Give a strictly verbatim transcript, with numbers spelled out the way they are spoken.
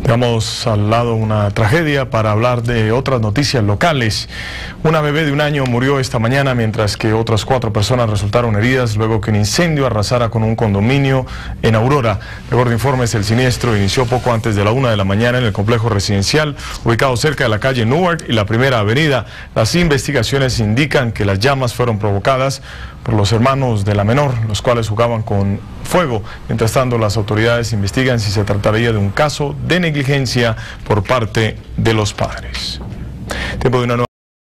Dejamos al lado una tragedia para hablar de otras noticias locales. Una bebé de un año murió esta mañana, mientras que otras cuatro personas resultaron heridas luego que un incendio arrasara con un condominio en Aurora. Recuerdo informes, el siniestro inició poco antes de la una de la mañana en el complejo residencial ubicado cerca de la calle Newark y la Primera Avenida. Las investigaciones indican que las llamas fueron provocadas por los hermanos de la menor, los cuales jugaban con fuego. Mientras tanto, las autoridades investigan si se trataría de un caso de negligencia por parte de los padres. Tiempo de una nueva